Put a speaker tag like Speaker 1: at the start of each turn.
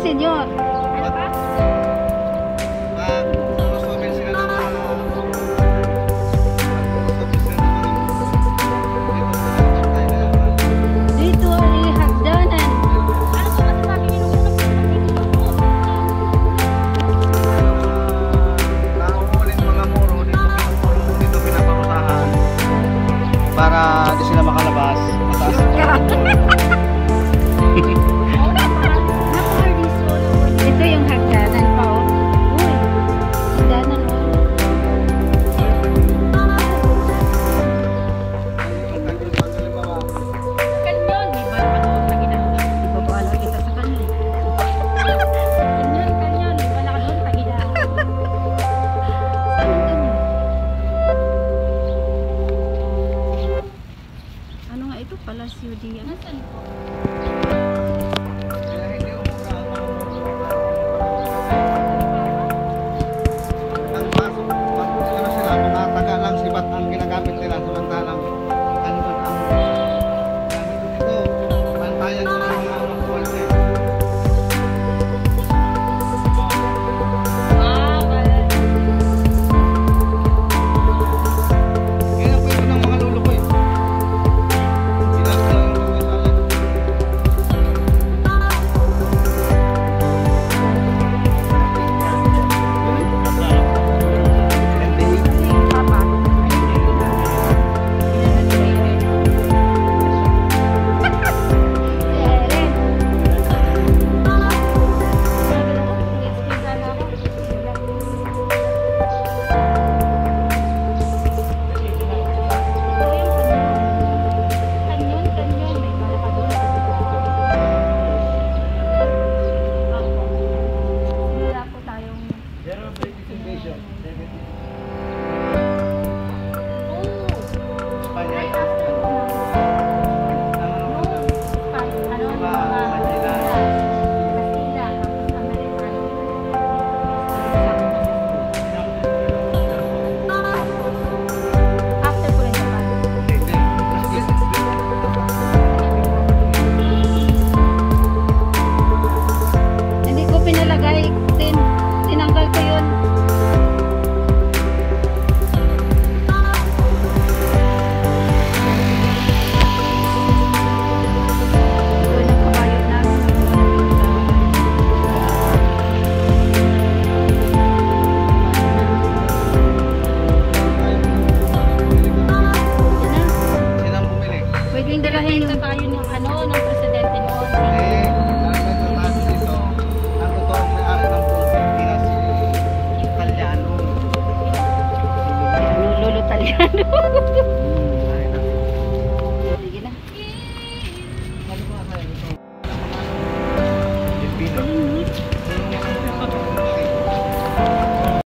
Speaker 1: senyor.
Speaker 2: Ano pa?
Speaker 1: Dito ay hagdanan.
Speaker 2: Ano po masasabi niyo nung unang punta dito?
Speaker 3: Nakukulit mga muro dito pinaparusahan para di sila makalabas. Mataas.
Speaker 1: Ito yung hagdanan pa, oh. Uy, hagdanan, oh.
Speaker 2: Kanyon, di ba? Ano, tagina.
Speaker 1: Ibabala kita sa kanyo.
Speaker 2: Kanyon, di ba? Nakadoon, tagina.
Speaker 1: Saan ang kanyo? Ano nga ito? Palasyo di ano?
Speaker 2: Nasaan po?
Speaker 3: Ang pasok, ano sila, mga taga lang sibat ang ginagamit nila samantalang ano ba ang gamit dito, pantayan sa mga quality. Kaya po ito ng mga lolo ko eh. Ginagawa yung pagkasalan.
Speaker 1: Hindi ko pinalagay. Tinanggal ko yun. Ito yung kabayot namin.
Speaker 3: Sila ang bumili.
Speaker 1: Pwedeng dalahin
Speaker 2: Ito tayo ng ano, ng presidente noon.
Speaker 3: Eh, ang nagtatalo dito, ang totoong may-ari ng buong Pilipinas si Italiano.
Speaker 1: Lolo Italiano.
Speaker 3: Ay,
Speaker 1: Sige na.
Speaker 3: sabi ko nga sa'yo, ito.